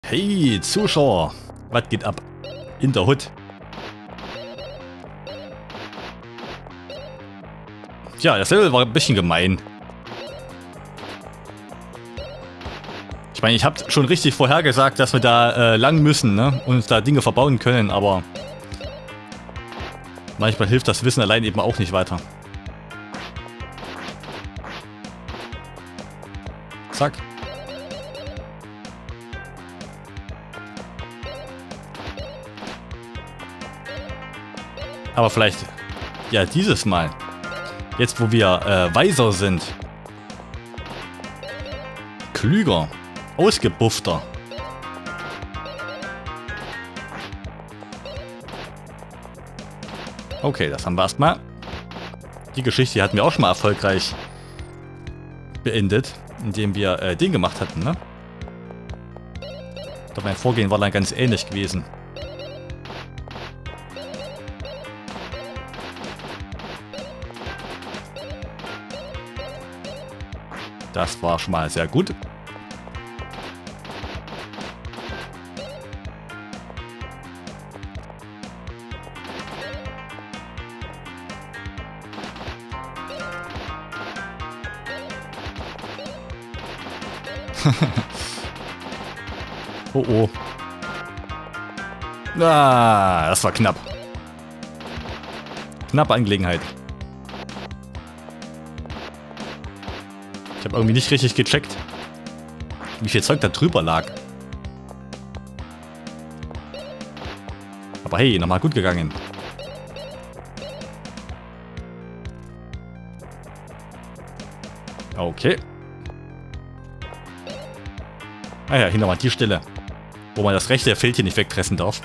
Hey, Zuschauer, was geht ab? In der Hut. Tja, das Level war ein bisschen gemein. Ich meine, ich habe schon richtig vorhergesagt, dass wir da lang müssen, ne? Und uns da Dinge verbauen können, aber manchmal hilft das Wissen allein eben auch nicht weiter. Zack. Aber vielleicht, ja, dieses Mal, jetzt wo wir weiser sind, klüger, ausgebuffter. Okay, das haben wir erstmal. Die Geschichte hatten wir auch schon mal erfolgreich beendet, indem wir den gemacht hatten, ne? Ich glaube, mein Vorgehen war dann ganz ähnlich gewesen. Das war schon mal sehr gut. Oh oh. Ah, das war knapp. Knappe Angelegenheit. Ich habe irgendwie nicht richtig gecheckt, wie viel Zeug da drüber lag. Aber hey, nochmal gut gegangen. Okay. Ah ja, hier nochmal die Stelle, wo man das rechte Fältchen nicht wegpressen darf.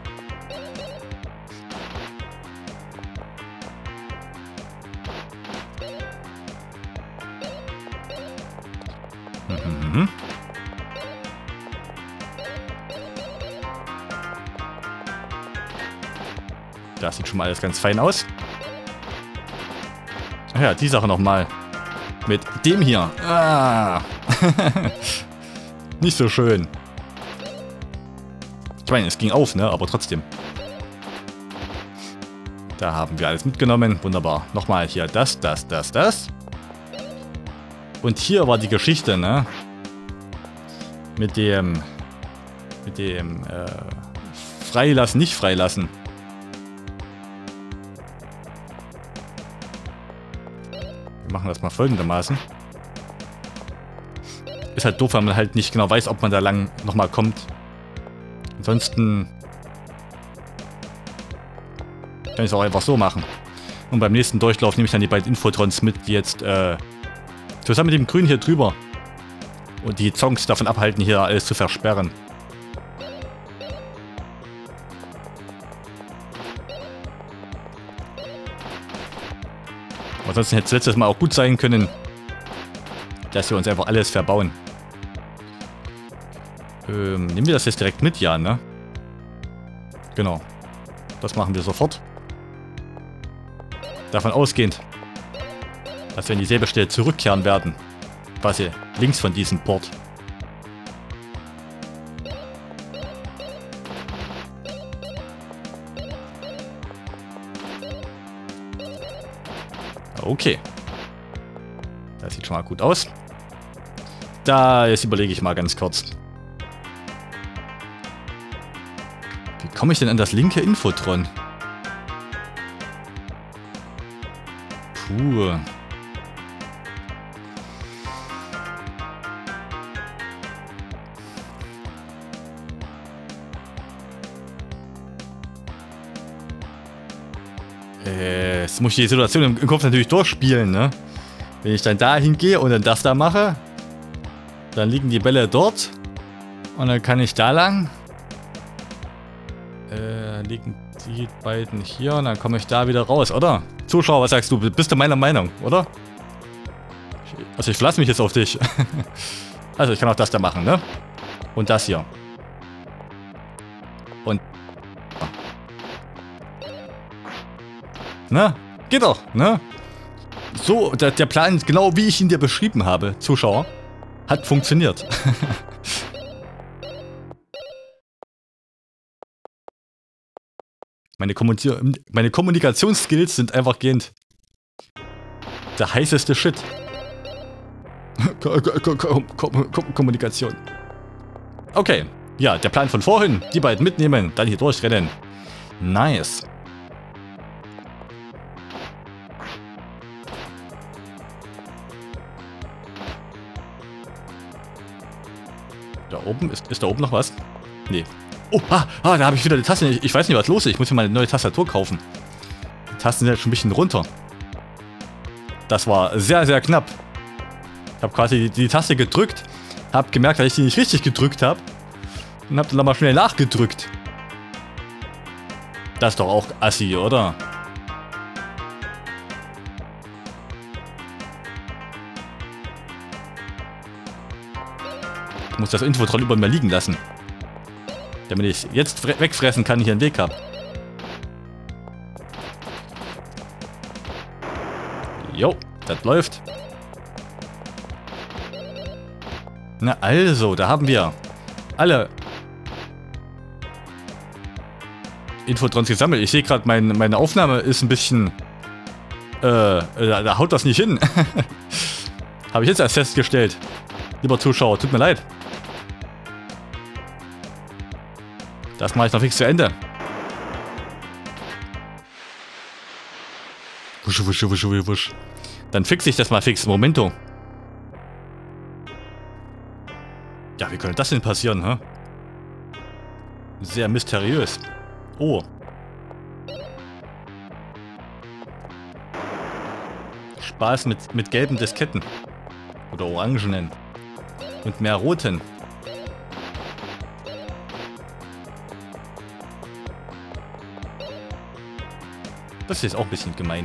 Das sieht schon mal alles ganz fein aus. Ach ja, die Sache nochmal. Mit dem hier. Ah. Nicht so schön. Ich meine, es ging auf, ne? Aber trotzdem. Da haben wir alles mitgenommen. Wunderbar. Nochmal hier das. Und hier war die Geschichte, ne? Mit dem Freilassen, nicht freilassen. Wir machen das mal folgendermaßen. Ist halt doof, weil man halt nicht genau weiß, ob man da lang nochmal kommt. Ansonsten kann ich es auch einfach so machen. Und beim nächsten Durchlauf nehme ich dann die beiden Infotrons mit, die jetzt zusammen mit dem Grün hier drüber und die Zonks davon abhalten, hier alles zu versperren. Ansonsten hätte es letztes Mal auch gut sein können, dass wir uns einfach alles verbauen. Nehmen wir das jetzt direkt mit? Ja, ne? Genau. Das machen wir sofort. Davon ausgehend, dass wir in dieselbe Stelle zurückkehren werden. Quasi links von diesem Port. Okay. Das sieht schon mal gut aus. Da, jetzt überlege ich mal ganz kurz. Wie komme ich denn an das linke Infotron? Puh. Jetzt muss ich die Situation im Kopf natürlich durchspielen, ne? Wenn ich dann da hingehe und dann das da mache, dann liegen die Bälle dort und dann kann ich da lang. Liegen die beiden hier und dann komme ich da wieder raus, oder? Zuschauer, was sagst du? Bist du meiner Meinung, oder? Also ich verlasse mich jetzt auf dich. Also ich kann auch das da machen, ne? Und das hier. Und... Na, geht doch, ne? So, der Plan, genau wie ich ihn dir beschrieben habe, Zuschauer, hat funktioniert. Meine Kommunikationsskills sind einfach gehend der heißeste Shit. Kommunikation. Okay. Ja, der Plan von vorhin. Die beiden mitnehmen, dann hier durchrennen. Nice. Da oben, ist da oben noch was? Nee. Oh, da habe ich wieder die Taste. Ich weiß nicht, was los ist. Ich muss mir mal eine neue Tastatur kaufen. Die Tasten sind jetzt schon ein bisschen runter. Das war sehr, sehr knapp. Ich habe quasi die Taste gedrückt, habe gemerkt, dass ich die nicht richtig gedrückt habe und habe dann nochmal schnell nachgedrückt. Das ist doch auch assi, oder? Ich muss das Infotroll über mir liegen lassen. Damit ich jetzt wegfressen kann, hier einen Weg habe. Jo, das läuft. Na also, da haben wir alle Infotrons gesammelt. Ich sehe gerade, meine Aufnahme ist ein bisschen... da haut das nicht hin. Habe ich jetzt erst festgestellt. Lieber Zuschauer, tut mir leid. Das mache ich noch fix zu Ende. Wusch, wusch, wusch, wusch, wusch. Dann fixe ich das mal fix. Momento. Ja, wie könnte das denn passieren, hä? Sehr mysteriös. Oh. Spaß mit gelben Disketten. Oder orangenen. Und mehr roten. Das hier ist auch ein bisschen gemein.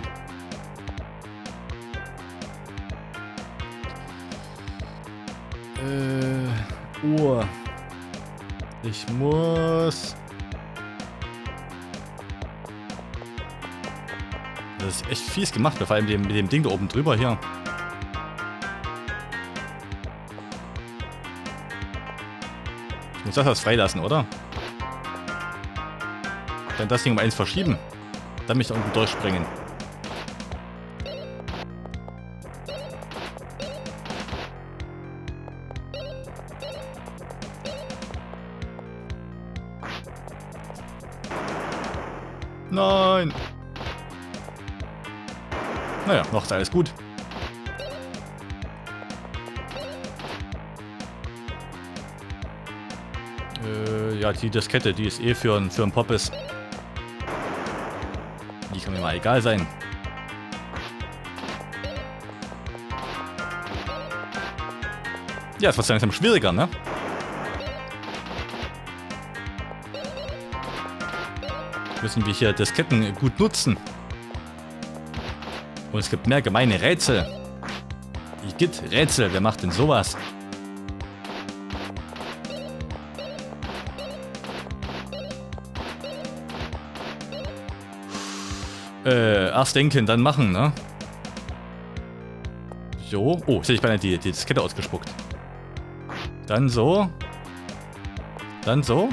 Uhr. Ich muss... Das ist echt fies gemacht, vor allem mit dem Ding da oben drüber hier. Ich muss das freilassen, oder? Dann das Ding um 1 verschieben. Dann mich da unten durchspringen. Nein! Naja, noch ist alles gut. Ja, die Diskette, die ist eh für einen Poppes. Die kann mir mal egal sein. Ja, es wird langsam schwieriger, ne? Müssen wir hier Disketten gut nutzen. Und es gibt mehr gemeine Rätsel. Igitt, Rätsel, wer macht denn sowas? Erst denken, dann machen, ne? So. Oh, jetzt hätte ich beinahe die Diskette ausgespuckt. Dann so. Dann so.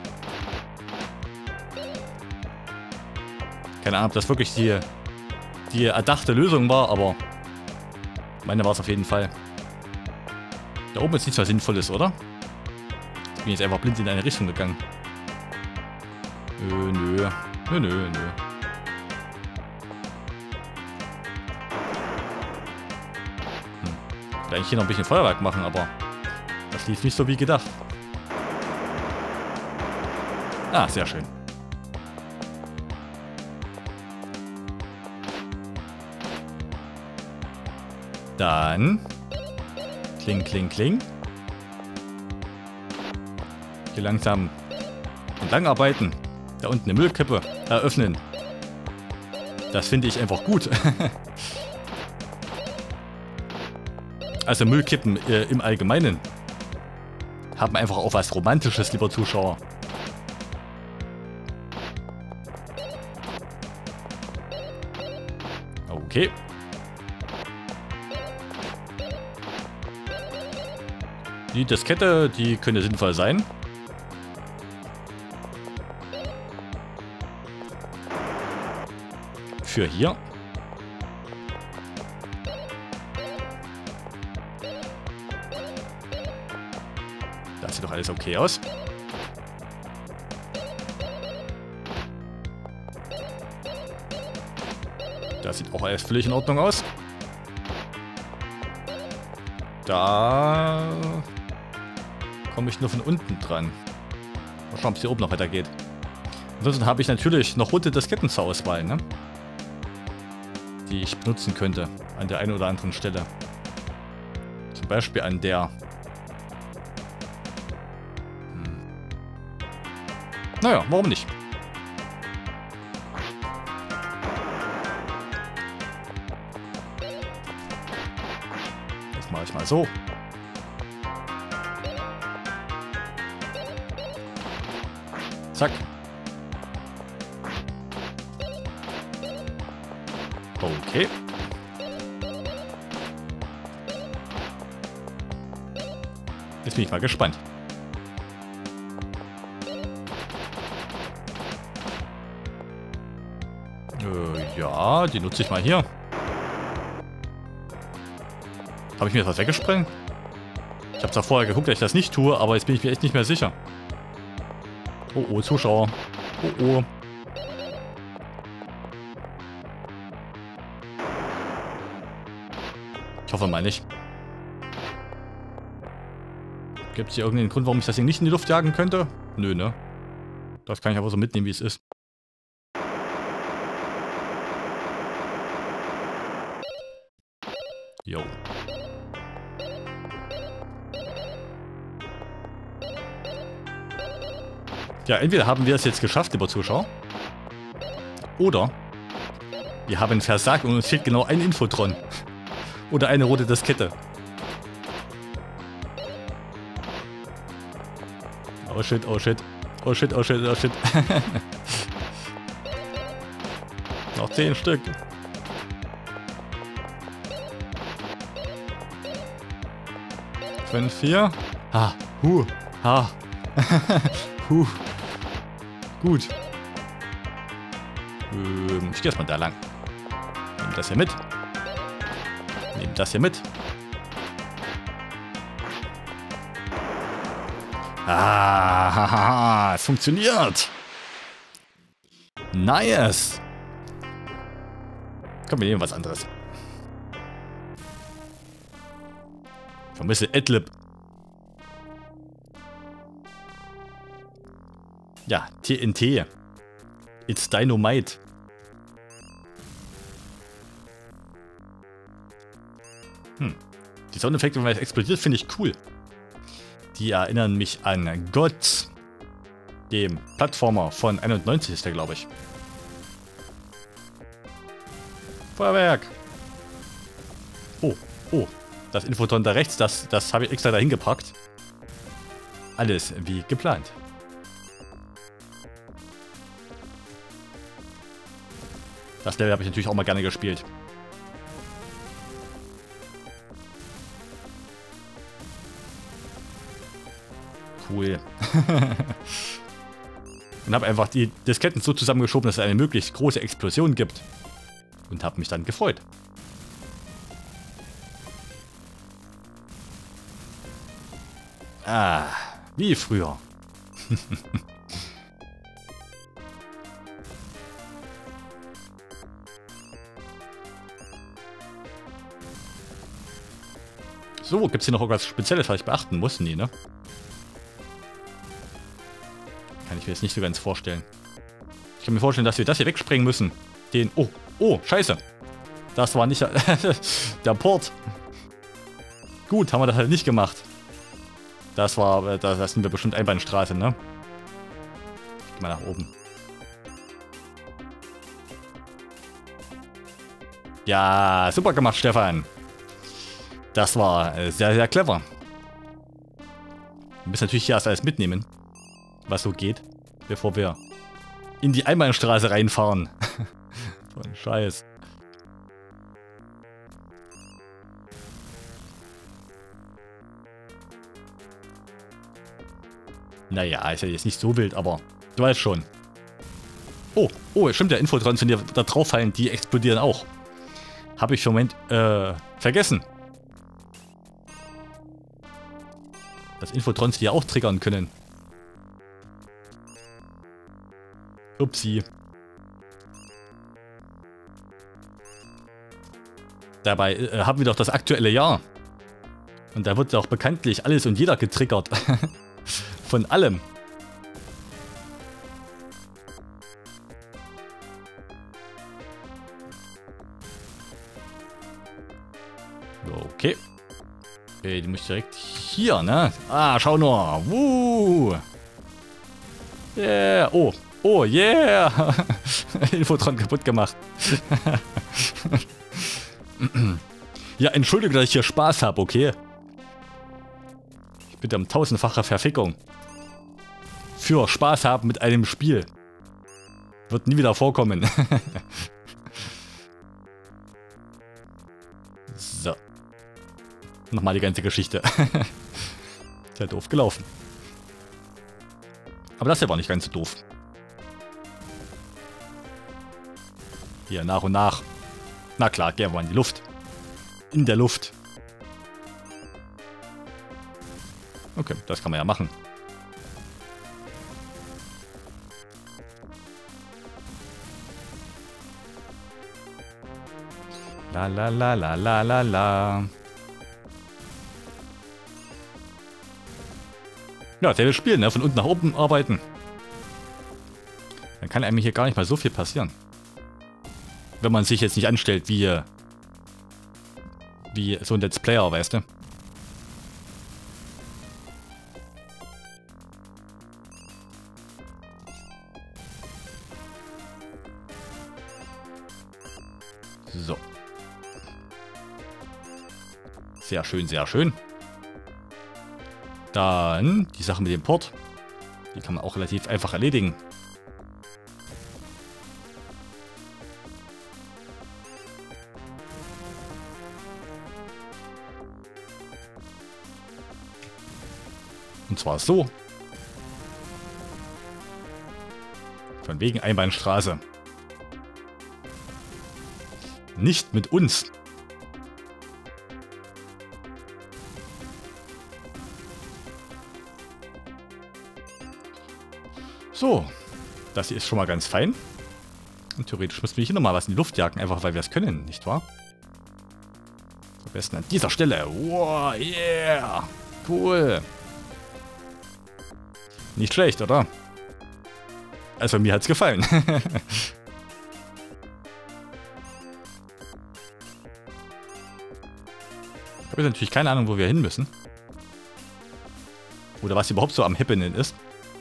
Keine Ahnung, ob das wirklich die erdachte Lösung war, aber meine war es auf jeden Fall. Da oben ist nichts mehr Sinnvolles, oder? Ich bin jetzt einfach blind in eine Richtung gegangen. Nö. Nö. Ich will eigentlich hier noch ein bisschen Feuerwerk machen, aber das lief nicht so wie gedacht. Ah, sehr schön. Dann kling, kling, kling. Hier langsam entlang arbeiten. Da unten eine Müllkippe eröffnen. Das finde ich einfach gut. Also Müllkippen im Allgemeinen haben einfach auch was Romantisches, lieber Zuschauer. Okay. Die Diskette, die könnte sinnvoll sein. für hier. Das sieht doch alles okay aus. Das sieht auch alles völlig in Ordnung aus. Da komme ich nur von unten dran. Mal schauen, ob es hier oben noch weitergeht. Ansonsten habe ich natürlich noch runde Disketten zur Auswahl, ne? Die ich benutzen könnte an der einen oder anderen Stelle. Zum Beispiel an der... Naja, warum nicht? Das mache ich mal so. Zack. Okay. Jetzt bin ich mal gespannt. Ja, die nutze ich mal hier. Habe ich mir das was weggesprengt? Ich habe zwar vorher geguckt, dass ich das nicht tue, aber jetzt bin ich mir echt nicht mehr sicher. Oh, oh, Zuschauer. Oh, oh. Ich hoffe mal nicht. Gibt es hier irgendeinen Grund, warum ich das Ding nicht in die Luft jagen könnte? Nö, ne? Das kann ich aber so mitnehmen, wie es ist. Jo. Ja, entweder haben wir es jetzt geschafft, lieber Zuschauer. Oder wir haben versagt und uns fehlt genau ein Infotron. Oder eine rote Diskette. Oh shit, oh shit. Oh shit, oh shit, oh shit. Noch 10 Stück. Fünf, 4. Ha, ha. Gut. Ich gehe erstmal da lang. Nehmen das hier mit. Nehmen das hier mit. Ah, es funktioniert. Nice. Komm, wir nehmen was anderes. Ich vermisse Adlib. Ja, TNT. It's Dynamite. Die Soundeffekte, wenn es explodiert, finde ich cool. Die erinnern mich an Gott, dem Plattformer von 91 ist der, glaube ich. Feuerwerk. Oh, oh. Das Infoton da rechts, das habe ich extra dahin gepackt. Alles wie geplant. Das Level habe ich natürlich auch mal gerne gespielt. Cool. Und habe einfach die Disketten so zusammengeschoben, dass es eine möglichst große Explosion gibt. Und habe mich dann gefreut. Ah, wie früher. So, gibt es hier noch irgendwas Spezielles, was ich beachten muss? Nee, ne? Kann ich mir jetzt nicht so ganz vorstellen. Ich kann mir vorstellen, dass wir das hier wegsprengen müssen. Den... Oh, oh, scheiße. Das war nicht der Port. Gut, haben wir das halt nicht gemacht. Das war... Da sind wir bestimmt Einbahnstraße, ne? Ich geh mal nach oben. Ja, super gemacht, Stefan. Das war sehr, sehr clever. Wir müssen natürlich hier erst alles mitnehmen, was so geht, bevor wir in die Einbahnstraße reinfahren. So ein Scheiß. Naja, ist ja jetzt nicht so wild, aber du weißt schon. Oh, oh, stimmt, der Infotrons, wenn die da drauf fallen, die explodieren auch. Habe ich für einen Moment vergessen. Dass Infotrons die auch triggern können. Upsi. Dabei haben wir doch das aktuelle Jahr. Und da wird auch bekanntlich alles und jeder getriggert. Von allem. Okay. Die muss ich direkt hier, ne? Ah, schau nur. Yeah. Oh. Oh, yeah. Infotron kaputt gemacht. Ja, entschuldige, dass ich hier Spaß habe, okay? Ich bitte um 1000-fache Verfickung. Für Spaß haben mit einem Spiel. Wird nie wieder vorkommen. So. Nochmal die ganze Geschichte. Ist ja doof gelaufen. Aber das hier war nicht ganz so doof. Hier, nach und nach. Na klar, gehen wir in die Luft. In der Luft. Okay, das kann man ja machen. La la la la la la la. Ja, der will spielen, ne? Von unten nach oben arbeiten. Dann kann einem hier gar nicht mal so viel passieren. Wenn man sich jetzt nicht anstellt wie so ein Let's Player, weißt du? So. Sehr schön, sehr schön. Dann die Sache mit dem Port. Die kann man auch relativ einfach erledigen. Und zwar so. Von wegen Einbahnstraße. Nicht mit uns. So. Das hier ist schon mal ganz fein. Und theoretisch müssen wir hier nochmal was in die Luft jagen, einfach weil wir es können, nicht wahr? Am besten an dieser Stelle. Wow, yeah. Cool. Nicht schlecht, oder? Also mir hat's gefallen. Ich habe jetzt natürlich keine Ahnung, wo wir hin müssen. Oder was überhaupt so am Happening ist.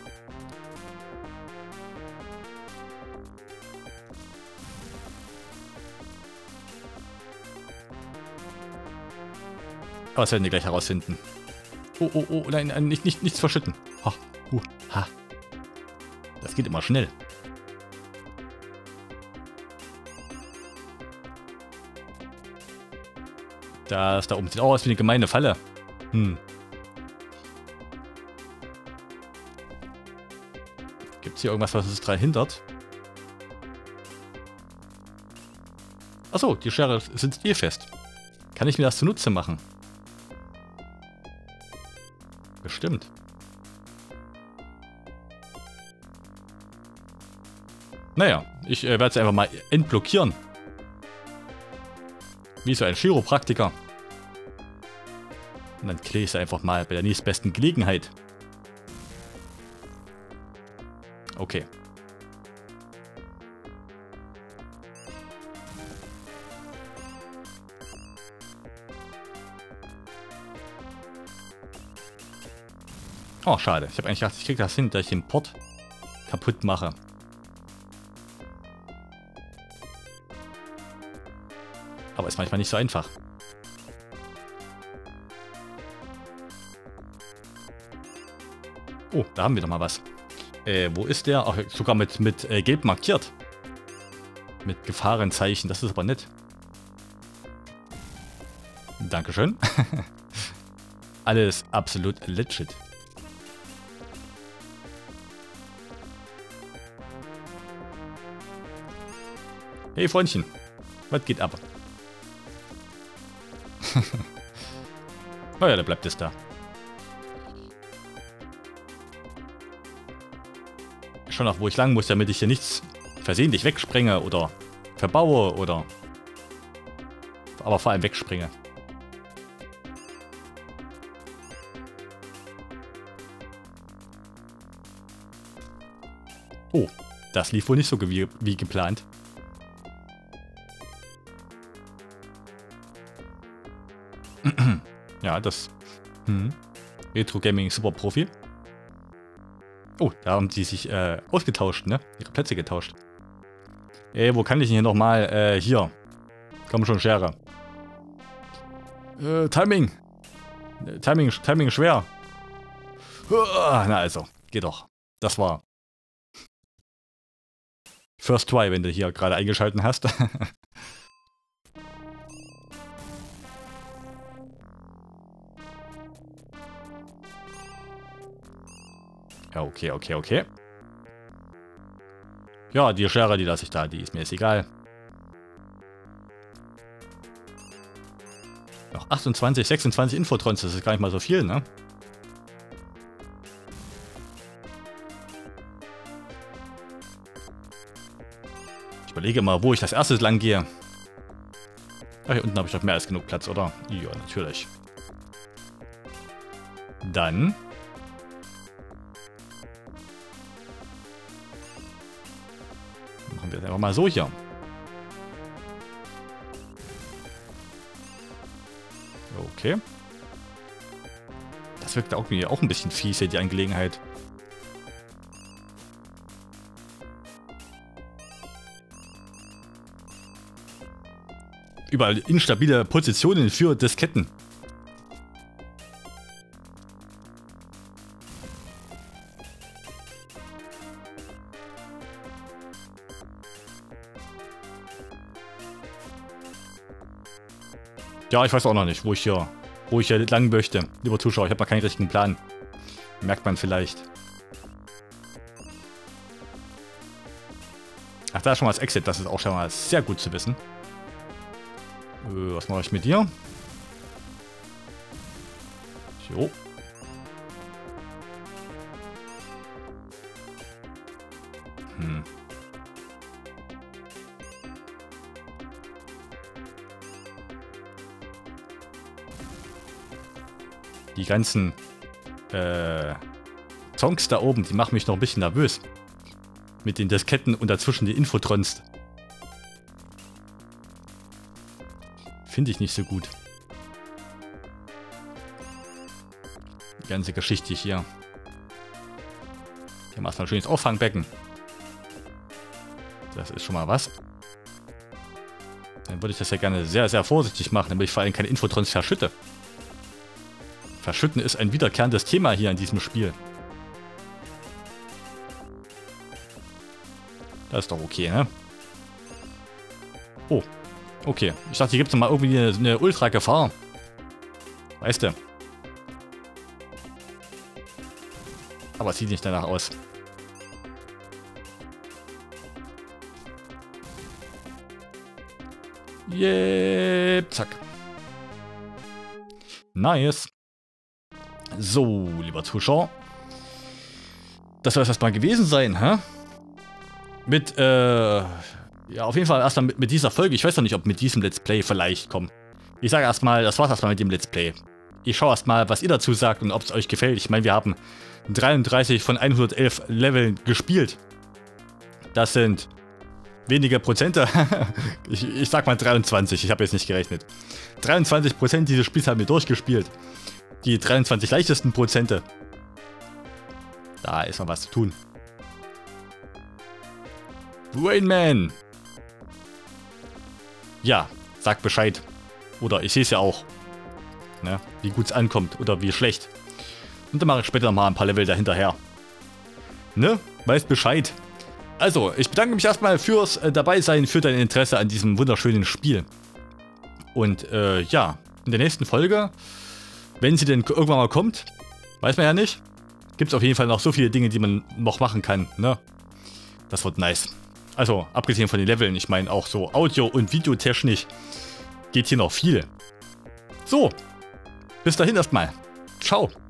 Aber das werden wir gleich herausfinden. Oh, oh, oh, nein, nein, nichts verschütten. Ha, ha. Das geht immer schnell. Das da oben sieht auch aus wie eine gemeine Falle. Gibt es hier irgendwas, was uns daran hindert? Achso, die Schere sitzt eh fest. Kann ich mir das zunutze machen? Bestimmt. Naja, ich werde es einfach mal entblockieren. Wie so ein Chiropraktiker. Und dann kläre ich es einfach mal bei der nächstbesten Gelegenheit. Okay. Oh, schade. Ich habe eigentlich gedacht, ich kriege das hin, dass ich den Port kaputt mache. Aber ist manchmal nicht so einfach. Oh, da haben wir doch mal was. Wo ist der? Ach, sogar mit gelb markiert. Mit Gefahrenzeichen. Das ist aber nett. Dankeschön. Alles absolut legit. Hey Freundchen, was geht ab? Oh ja, da bleibt es da. Schon noch, wo ich lang muss, damit ich hier nichts versehentlich wegsprenge oder verbaue oder... Aber vor allem wegspringe. Oh, das lief wohl nicht so wie geplant. Ja, das... Retro Gaming Super Profi. Oh, da haben die sich ausgetauscht, ne? Ihre Plätze getauscht. Ey, wo kann ich denn hier nochmal? Hier. Komm schon, Schere. Timing. Timing schwer. Na also, geht doch. Das war First Try, wenn du hier gerade eingeschalten hast. Ja, okay. Ja, die Schere, die lasse ich da, die ist mir jetzt egal. Noch 28, 26 Infotrons, das ist gar nicht mal so viel, ne? Ich überlege mal, wo ich das erstes lang gehe. Ach, hier unten habe ich doch mehr als genug Platz, oder? Ja, natürlich. Dann... machen wir das einfach mal so hier. Okay. Das wirkt auch ein bisschen fies hier, die Angelegenheit. Überall instabile Positionen für Disketten. Ja, ich weiß auch noch nicht, wo ich hier lang möchte. Lieber Zuschauer, ich habe noch keinen richtigen Plan. Merkt man vielleicht. Ach, da ist schon mal das Exit. Das ist auch schon mal sehr gut zu wissen. Was mache ich mit dir? Jo. Die ganzen Songs da oben, die machen mich noch ein bisschen nervös. Mit den Disketten und dazwischen die Infotrons. Finde ich nicht so gut. Die ganze Geschichte hier. Hier machst du ein schönes Auffangbecken. Das ist schon mal was. Dann würde ich das ja gerne sehr, sehr vorsichtig machen, damit ich vor allem keine Infotrons verschütte. Verschütten ist ein wiederkehrendes Thema hier in diesem Spiel. Das ist doch okay, ne? Oh, okay. Ich dachte, hier gibt es mal irgendwie eine Ultra-Gefahr. Weißt du. Aber es sieht nicht danach aus. Yep, zack. Nice. So, lieber Zuschauer. Das soll es erstmal gewesen sein, hä? Mit, ja, auf jeden Fall erstmal mit dieser Folge. Ich weiß noch nicht, ob mit diesem Let's Play vielleicht kommt. Ich sage erstmal, das war's erstmal mit dem Let's Play. Ich schaue erstmal, was ihr dazu sagt und ob es euch gefällt. Ich meine, wir haben 33 von 111 Leveln gespielt. Das sind wenige Prozente. ich sag mal 23, ich habe jetzt nicht gerechnet. 23% dieses Spiels haben wir durchgespielt. Die 23 leichtesten Prozente. Da ist noch was zu tun. Rainman! Ja, sagt Bescheid. Oder ich sehe es ja auch. Ne, wie gut es ankommt oder wie schlecht. Und dann mache ich später noch mal ein paar Level dahinterher. Ne? Weißt Bescheid. Also, ich bedanke mich erstmal fürs Dabeisein, für dein Interesse an diesem wunderschönen Spiel. Und ja, in der nächsten Folge, wenn sie denn irgendwann mal kommt, weiß man ja nicht, gibt es auf jeden Fall noch so viele Dinge, die man noch machen kann. Ne? Das wird nice. Also, abgesehen von den Leveln, ich meine auch so Audio- und Videotechnisch geht hier noch viel. So, bis dahin erstmal. Ciao.